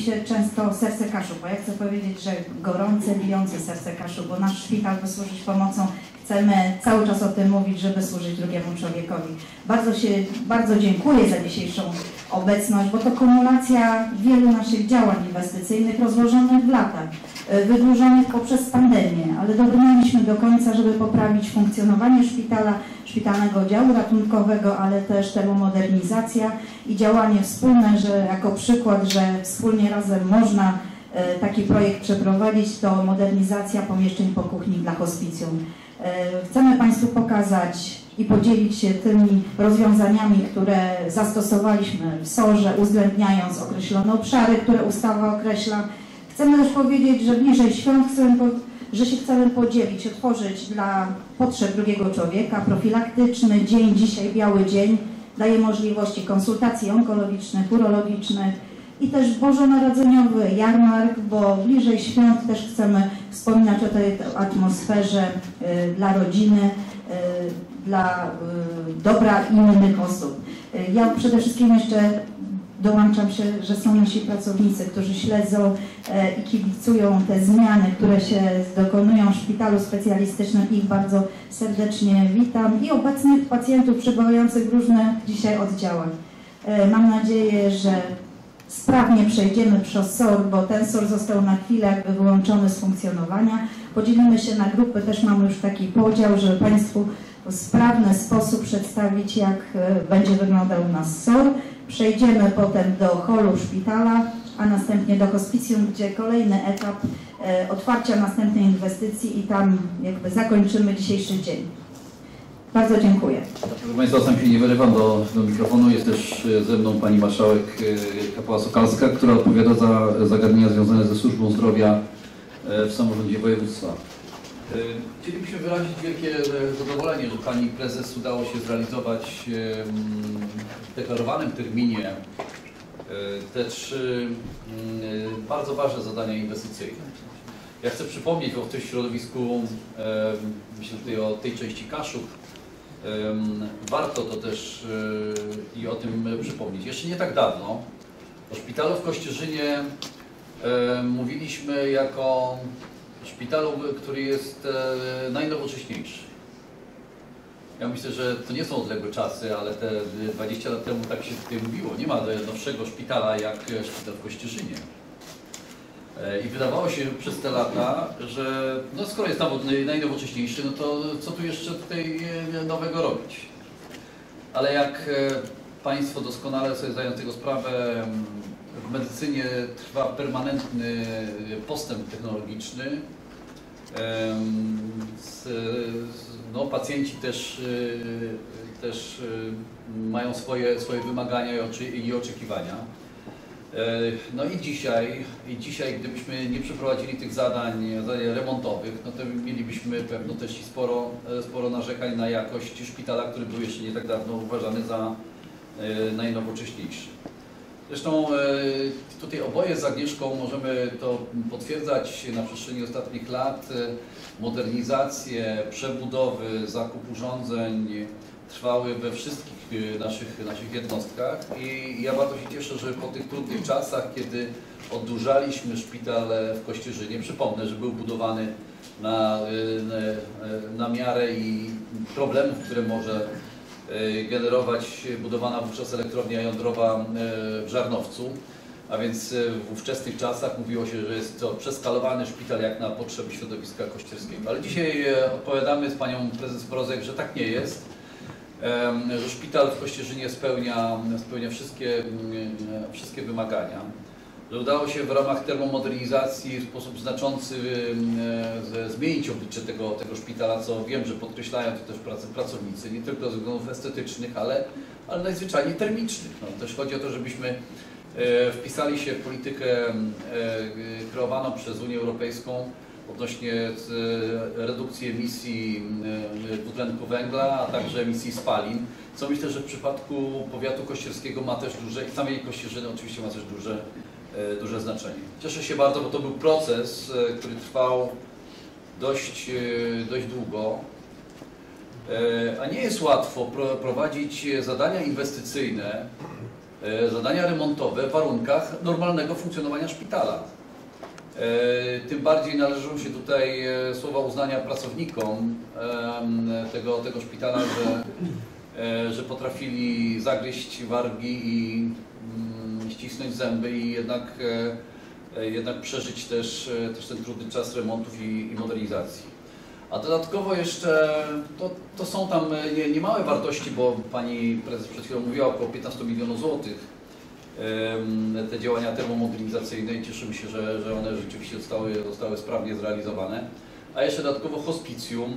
się często serce Kaszub, bo ja chcę powiedzieć, że gorące, bijące serce Kaszub, bo nasz szpital, by służyć pomocą, chcemy cały czas o tym mówić, żeby służyć drugiemu człowiekowi. Bardzo dziękuję za dzisiejszą obecność, bo to kumulacja wielu naszych działań inwestycyjnych rozłożonych w latach, wydłużonych poprzez pandemię, ale dobrnęliśmy do końca, żeby poprawić funkcjonowanie szpitala, szpitalnego oddziału ratunkowego, ale też termomodernizacja i działanie wspólne, że jako przykład, że wspólnie razem można taki projekt przeprowadzić, to modernizacja pomieszczeń po kuchni dla hospicjum. Chcemy Państwu pokazać i podzielić się tymi rozwiązaniami, które zastosowaliśmy w SOR-ze, uwzględniając określone obszary, które ustawa określa. Chcemy też powiedzieć, że bliżej świąt chcemy podzielić, otworzyć dla potrzeb drugiego człowieka profilaktyczny dzień, dzisiaj biały dzień, daje możliwości konsultacji onkologicznych, urologicznych i też bożonarodzeniowy jarmark, bo bliżej świąt też chcemy wspominać o tej atmosferze dla rodziny, dla dobra innych osób. Ja przede wszystkim jeszcze dołączam się, że są nasi pracownicy, którzy śledzą i kibicują te zmiany, które się dokonują w szpitalu specjalistycznym. Ich bardzo serdecznie witam i obecnych pacjentów przebywających w różnych dzisiaj oddziałach. Mam nadzieję, że sprawnie przejdziemy przez SOR, bo ten SOR został na chwilę jakby wyłączony z funkcjonowania. Podzielimy się na grupy, też mamy już taki podział, żeby Państwu w sprawny sposób przedstawić, jak będzie wyglądał u nas SOR. Przejdziemy potem do holu szpitala, a następnie do hospicjum, gdzie kolejny etap otwarcia następnej inwestycji i tam jakby zakończymy dzisiejszy dzień. Bardzo dziękuję. Proszę Państwa, sam się nie wyrywam do mikrofonu. Jest też ze mną pani marszałek Kapała-Sokalska, która odpowiada za zagadnienia związane ze służbą zdrowia w samorządzie województwa. Chcielibyśmy wyrazić wielkie zadowolenie, że pani prezes udało się zrealizować w deklarowanym terminie te 3 bardzo ważne zadania inwestycyjne. Ja chcę przypomnieć o tym środowisku, myślę tutaj o tej części Kaszub, warto to też i o tym przypomnieć. Jeszcze nie tak dawno o szpitalu w Kościerzynie mówiliśmy jako szpitalu, który jest najnowocześniejszy. Ja myślę, że to nie są odległe czasy, ale te 20 lat temu tak się tutaj mówiło. Nie ma nowszego szpitala jak szpital w Kościerzynie. I wydawało się przez te lata, że no skoro jest najnowocześniejszy, no to co tu jeszcze tutaj nowego robić? Ale jak Państwo doskonale sobie zdają z tego sprawę, w medycynie trwa permanentny postęp technologiczny. No, pacjenci też mają swoje wymagania i oczekiwania. No i dzisiaj, gdybyśmy nie przeprowadzili tych zadań remontowych, no to mielibyśmy pewno też i sporo narzekań na jakość szpitala, który był jeszcze nie tak dawno uważany za najnowocześniejszy. Zresztą tutaj oboje z Agnieszką możemy to potwierdzać na przestrzeni ostatnich lat. Modernizacje, przebudowy, zakup urządzeń trwały we wszystkich naszych jednostkach i ja bardzo się cieszę, że po tych trudnych czasach, kiedy oddłużaliśmy szpital w Kościerzynie, przypomnę, że był budowany na miarę i problemów, które może generować budowana wówczas elektrownia jądrowa w Żarnowcu, a więc w ówczesnych czasach mówiło się, że jest to przeskalowany szpital jak na potrzeby środowiska kościerskiego. Ale dzisiaj odpowiadamy z panią prezes Mrozek, że tak nie jest, że szpital w Kościerzynie spełnia wszystkie wymagania, że udało się w ramach termomodernizacji w sposób znaczący zmienić oblicze tego szpitala, co wiem, że podkreślają to też pracownicy, nie tylko ze względów estetycznych, ale najzwyczajniej termicznych. No, też chodzi o to, żebyśmy wpisali się w politykę kreowaną przez Unię Europejską odnośnie redukcji emisji dwutlenku węgla, a także emisji spalin, co myślę, że w przypadku powiatu kościerskiego ma też duże, i samej Kościerzyny oczywiście ma też duże znaczenie. Cieszę się bardzo, bo to był proces, który trwał dość długo, a nie jest łatwo prowadzić zadania inwestycyjne zadania remontowe w warunkach normalnego funkcjonowania szpitala. Tym bardziej należą się tutaj słowa uznania pracownikom tego szpitala, że potrafili zagryźć wargi i ścisnąć zęby i jednak przeżyć też ten trudny czas remontów i modernizacji. A dodatkowo jeszcze to są tam niemałe wartości, bo pani prezes przed chwilą mówiła około 15 milionów złotych. Te działania termomodernizacyjne i cieszymy się, że one rzeczywiście zostały sprawnie zrealizowane. A jeszcze dodatkowo hospicjum,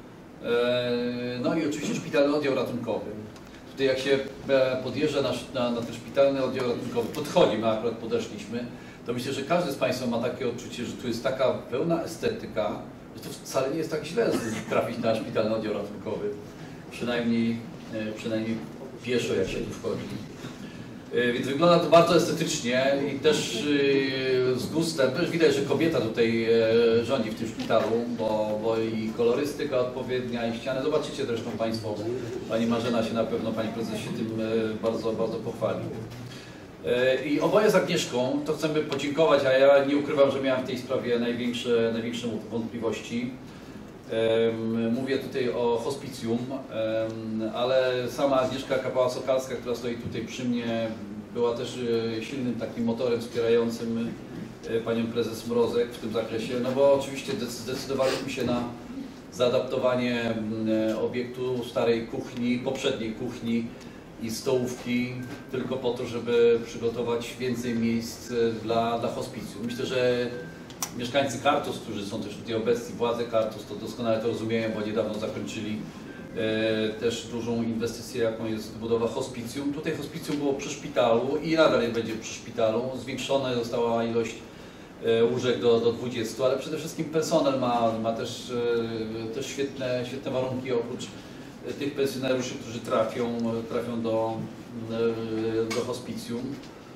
no i oczywiście szpitalny oddział ratunkowy. Tutaj jak się podjeżdża na ten szpitalny oddział ratunkowy, my akurat podeszliśmy, to myślę, że każdy z Państwa ma takie odczucie, że tu jest taka pełna estetyka, że to wcale nie jest tak źle trafić na szpitalny oddział ratunkowy. Przynajmniej pieszo, jak się tu wchodzi. Więc wygląda to bardzo estetycznie i też z gustem. Też widać, że kobieta tutaj rządzi w tym szpitalu, bo i kolorystyka odpowiednia, i ściany. Zobaczycie zresztą Państwo, pani Marzena się na pewno, pani prezes się tym bardzo, bardzo pochwali. I oboje z Agnieszką to chcemy podziękować, a ja nie ukrywam, że miałem w tej sprawie największe wątpliwości. Mówię tutaj o hospicjum, ale sama Agnieszka Kapała-Sokalska, która stoi tutaj przy mnie, była też silnym takim motorem wspierającym panią prezes Mrozek w tym zakresie, no bo oczywiście zdecydowaliśmy się na zaadaptowanie obiektu starej kuchni, poprzedniej kuchni i stołówki tylko po to, żeby przygotować więcej miejsc dla hospicjum. Myślę, że mieszkańcy Kartus, którzy są też tutaj obecni, władze Kartus, to doskonale to rozumieją, bo niedawno zakończyli też dużą inwestycję, jaką jest budowa hospicjum. Tutaj hospicjum było przy szpitalu i nadal będzie przy szpitalu. Zwiększona została ilość łóżek do 20, ale przede wszystkim personel ma też świetne warunki, oprócz tych pensjonariuszy, którzy trafią do hospicjum.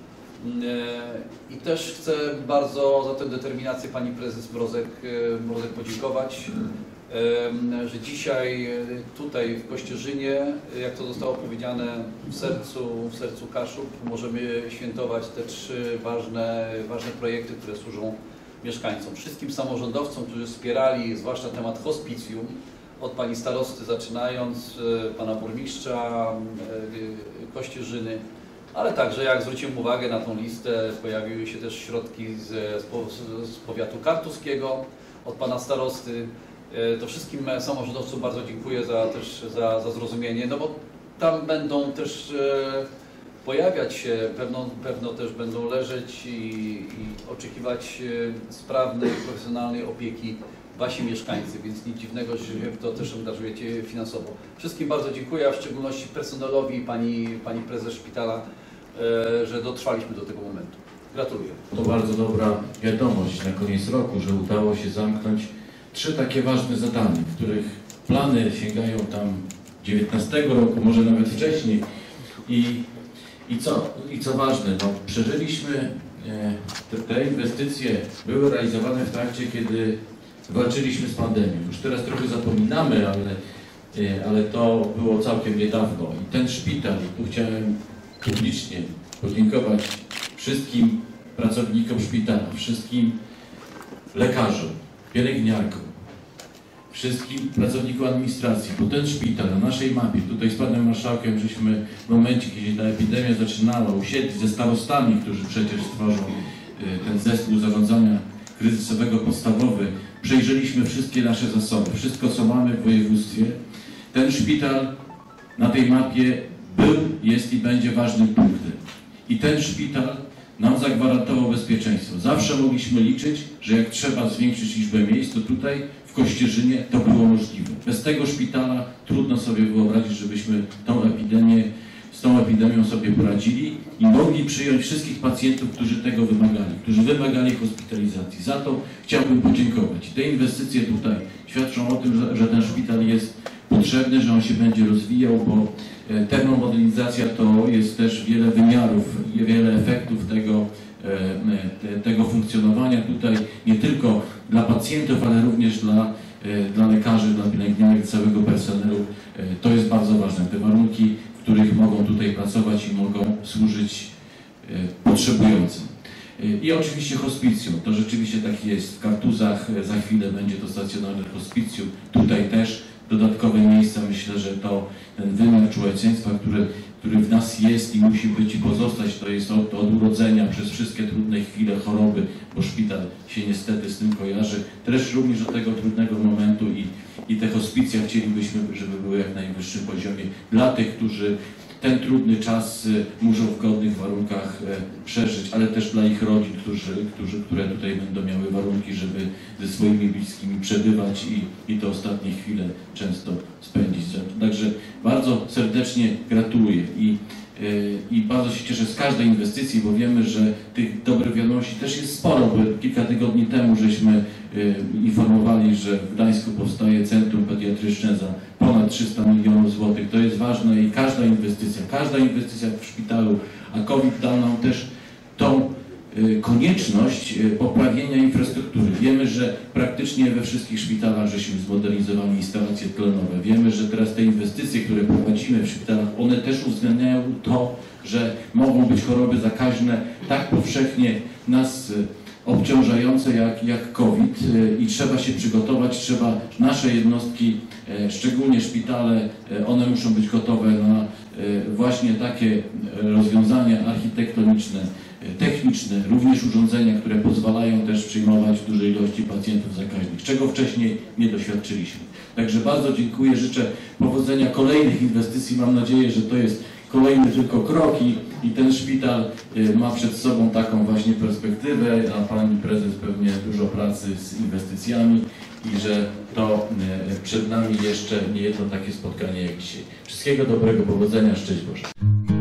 I też chcę bardzo za tę determinację pani prezes Mrozek podziękować, że dzisiaj tutaj w Kościerzynie, jak to zostało powiedziane, w sercu Kaszub, możemy świętować te 3 ważne projekty, które służą mieszkańcom. Wszystkim samorządowcom, którzy wspierali zwłaszcza temat hospicjum, od pani starosty zaczynając, pana burmistrza Kościerzyny, ale także, jak zwróciłem uwagę na tą listę, pojawiły się też środki z powiatu kartuskiego, od pana starosty. To wszystkim samorządowcom bardzo dziękuję za zrozumienie, no bo tam będą też pojawiać się, pewno też będą leżeć i oczekiwać sprawnej, profesjonalnej opieki wasi mieszkańcy, więc nic dziwnego, że się w to też angażujecie finansowo. Wszystkim bardzo dziękuję, a w szczególności personelowi i pani prezes szpitala, że dotrwaliśmy do tego momentu. Gratuluję. To bardzo dobra wiadomość na koniec roku, że udało się zamknąć 3 takie ważne zadania, których plany sięgają tam 19 roku, może nawet wcześniej. I co ważne, no, przeżyliśmy, te inwestycje były realizowane w trakcie, kiedy walczyliśmy z pandemią. Już teraz trochę zapominamy, ale to było całkiem niedawno. I ten szpital, i tu chciałem publicznie podziękować wszystkim pracownikom szpitala, wszystkim lekarzom, pielęgniarkom, wszystkim pracownikom administracji, bo ten szpital na naszej mapie, tutaj z panem marszałkiem żeśmy w momencie, kiedy ta epidemia zaczynała, usiedli ze starostami, którzy przecież tworzą ten zespół zarządzania kryzysowego podstawowy, przejrzeliśmy wszystkie nasze zasoby, wszystko co mamy w województwie. Ten szpital na tej mapie był, jest i będzie ważnym punktem. I ten szpital nam zagwarantował bezpieczeństwo. Zawsze mogliśmy liczyć, że jak trzeba zwiększyć liczbę miejsc, to tutaj w Kościerzynie to było możliwe. Bez tego szpitala trudno sobie wyobrazić, żebyśmy z tą epidemią sobie poradzili i mogli przyjąć wszystkich pacjentów, którzy tego wymagali, którzy wymagali hospitalizacji. Za to chciałbym podziękować. I te inwestycje tutaj świadczą o tym, że ten szpital jest potrzebny, że on się będzie rozwijał, bo termomodernizacja to jest też wiele wymiarów, wiele efektów tego funkcjonowania tutaj, nie tylko dla pacjentów, ale również dla lekarzy, dla pielęgniarek, całego personelu. To jest bardzo ważne. Te warunki, w których mogą tutaj pracować i mogą służyć potrzebującym. I oczywiście hospicjum, to rzeczywiście tak jest. W Kartuzach za chwilę będzie to stacjonarne hospicjum. Tutaj też dodatkowe miejsca, myślę, że to ten wymiar człowieczeństwa, który w nas jest i musi być i pozostać, to jest od urodzenia przez wszystkie trudne chwile choroby, bo szpital się niestety z tym kojarzy, też również do tego trudnego momentu i te hospicja chcielibyśmy, żeby były jak na najwyższym poziomie dla tych, którzy ten trudny czas muszą w godnych warunkach przeżyć, ale też dla ich rodzin, które tutaj będą miały warunki, żeby ze swoimi bliskimi przebywać i te ostatnie chwile często spędzić. Także bardzo serdecznie gratuluję i bardzo się cieszę z każdej inwestycji, bo wiemy, że tych dobrych wiadomości też jest sporo, bo kilka tygodni temu żeśmy informowali, że w Gdańsku powstaje centrum pediatryczne za ponad 300 milionów złotych. To jest ważne i każda inwestycja w szpitalu, a COVID dał nam też tą konieczność poprawienia infrastruktury. Wiemy, że praktycznie we wszystkich szpitalach żeśmy zmodernizowali instalacje tlenowe. Wiemy, że teraz te inwestycje, które prowadzimy w szpitalach, one też uwzględniają to, że mogą być choroby zakaźne tak powszechnie nas obciążające jak COVID i trzeba się przygotować, nasze jednostki, szczególnie szpitale, one muszą być gotowe na właśnie takie rozwiązania architektoniczne, techniczne, również urządzenia, które pozwalają też przyjmować duże ilości pacjentów zakaźnych, czego wcześniej nie doświadczyliśmy. Także bardzo dziękuję, życzę powodzenia kolejnych inwestycji. Mam nadzieję, że to jest kolejny tylko krok i ten szpital ma przed sobą taką właśnie perspektywę, a pani prezes pewnie dużo pracy z inwestycjami i że to przed nami jeszcze nie jedno takie spotkanie jak dzisiaj. Wszystkiego dobrego, powodzenia, szczęść Boże.